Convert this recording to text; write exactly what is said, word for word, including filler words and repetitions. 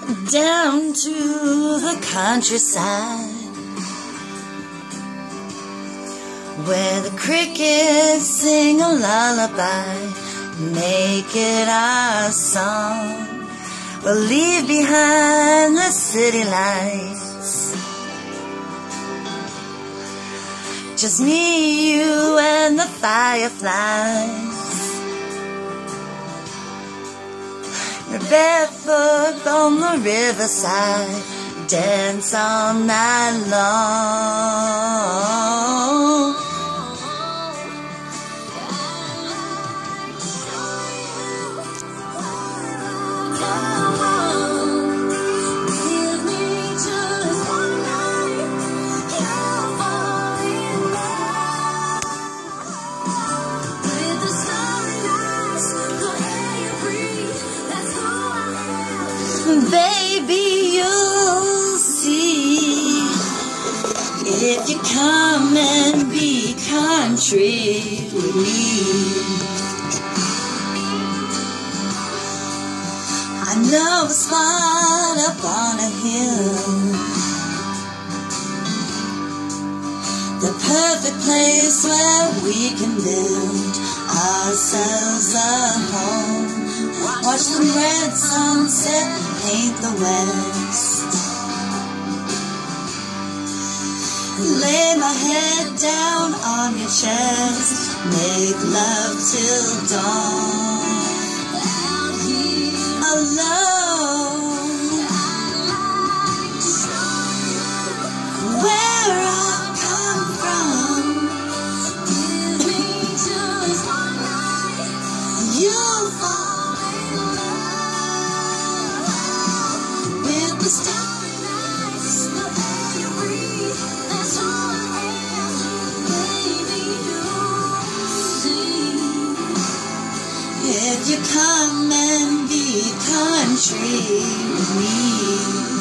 down to the countryside, where the crickets sing a lullaby. Make it our song. We'll leave behind the city lights, just me, you, and the fireflies. We're barefoot on the riverside, dance all night long. Baby, you'll see, if you come and be country with me. I know a spot up on a hill, the perfect place where we can build ourselves a home. Watch the red sunset paint the west, lay my head down on your chest, make love till dawn. Out here alone, I'd like to show you where I come from. Give me just one night, you'll fall in love with the starry nights, the air you breathe. That's all I am, baby. You see, if you come and be country with me.